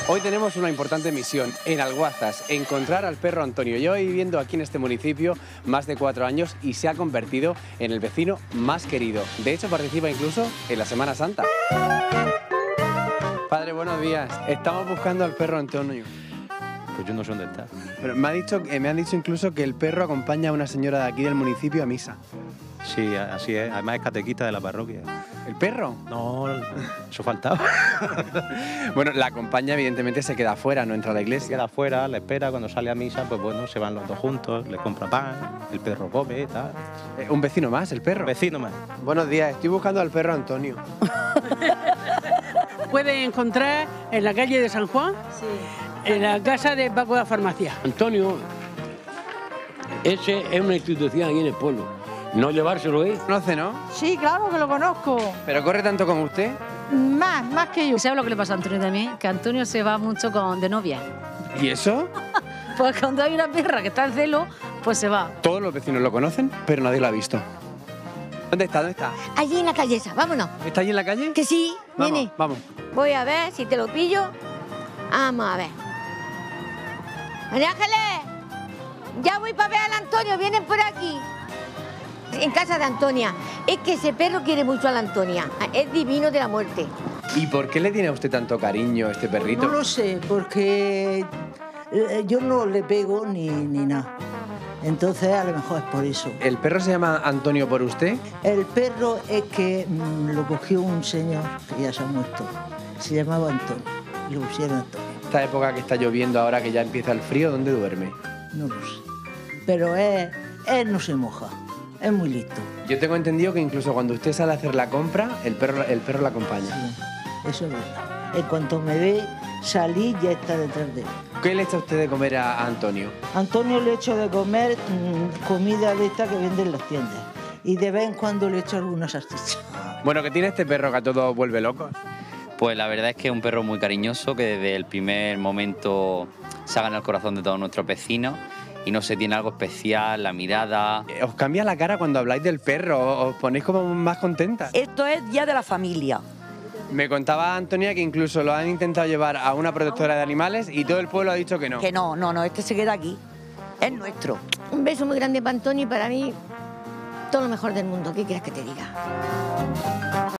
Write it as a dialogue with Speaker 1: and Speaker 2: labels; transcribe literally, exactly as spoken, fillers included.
Speaker 1: Hoy tenemos una importante misión en Alguazas, encontrar al perro Antonio. Lleva viviendo aquí en este municipio más de cuatro años y se ha convertido en el vecino más querido. De hecho, participa incluso en la Semana Santa. Padre, buenos días. Estamos buscando al perro Antonio.
Speaker 2: Pues yo no sé dónde está.
Speaker 1: Pero me, ha dicho, eh, me han dicho incluso que el perro acompaña a una señora de aquí del municipio a misa.
Speaker 2: Sí, así es. Además es catequista de la parroquia.
Speaker 1: ¿El perro?
Speaker 2: No, eso faltaba.
Speaker 1: Bueno, la acompaña, evidentemente se queda afuera, no entra a la
Speaker 2: Se
Speaker 1: iglesia.
Speaker 2: queda afuera, le espera, cuando sale a misa, pues bueno, se van los dos juntos, le compra pan, el perro come, tal.
Speaker 1: Eh, un vecino más, el perro.
Speaker 2: Vecino más.
Speaker 1: Buenos días, estoy buscando al perro Antonio.
Speaker 3: Puede encontrar en la calle de San Juan,
Speaker 4: Sí.
Speaker 3: en la casa de Paco de la Farmacia.
Speaker 5: Antonio, ese es una institución aquí en el pueblo. No llevárselo es.
Speaker 1: ¿Conoce, no?
Speaker 4: Sí, claro que lo conozco.
Speaker 1: ¿Pero corre tanto como usted?
Speaker 4: Más, más que yo.
Speaker 6: ¿Sabes lo que le pasa a Antonio también? Que Antonio se va mucho con, de novia.
Speaker 1: ¿Y eso?
Speaker 6: Pues cuando hay una perra que está en celo, pues se va.
Speaker 1: Todos los vecinos lo conocen, pero nadie lo ha visto. ¿Dónde está? ¿Dónde está?
Speaker 7: Allí en la calle esa, vámonos.
Speaker 1: ¿Está allí en la calle?
Speaker 7: Que sí,
Speaker 1: Vamos,
Speaker 7: nene.
Speaker 1: vamos.
Speaker 7: Voy a ver si te lo pillo. Vamos a ver. María Ángeles, ya voy para ver al Antonio, vienen por aquí. En casa de Antonia. Es que ese perro quiere mucho a la Antonia. Es divino de la muerte.
Speaker 1: ¿Y por qué le tiene a usted tanto cariño a este perrito?
Speaker 8: No lo sé, porque eh, yo no le pego ni, ni nada. Entonces, a lo mejor es por eso.
Speaker 1: ¿El perro se llama Antonio por usted?
Speaker 8: El perro es que mm, lo cogió un señor que ya se ha muerto. Se llamaba Antonio. Y lo pusieron Antonio.
Speaker 1: Esta época que está lloviendo ahora que ya empieza el frío, ¿dónde duerme?
Speaker 8: No lo sé. Pero él, él no se moja. Es muy listo.
Speaker 1: Yo tengo entendido que incluso cuando usted sale a hacer la compra, el perro, el perro la acompaña.
Speaker 8: Sí, eso es verdad. En cuanto me ve salir, ya está detrás de él.
Speaker 1: ¿Qué le echa usted de comer a a Antonio?
Speaker 8: Antonio le echo de comer mmm, comida de esta que venden en las tiendas. Y de vez en cuando le echo alguna salchicha.
Speaker 1: Bueno, ¿qué tiene este perro que a todos vuelve locos?
Speaker 9: Pues la verdad es que es un perro muy cariñoso, que desde el primer momento se ha ganado el corazón de todos nuestros vecinos y no sé, tiene algo especial, la mirada.
Speaker 1: Eh, ¿Os cambia la cara cuando habláis del perro? ¿Os ponéis como más contentas?
Speaker 4: Esto es Día de la Familia.
Speaker 1: Me contaba Antonia que incluso lo han intentado llevar a una protectora de animales y todo el pueblo ha dicho que no.
Speaker 4: Que no, no, no, este se queda aquí. Es nuestro.
Speaker 7: Un beso muy grande para Antonio y para mí todo lo mejor del mundo. ¿Qué quieres que te diga?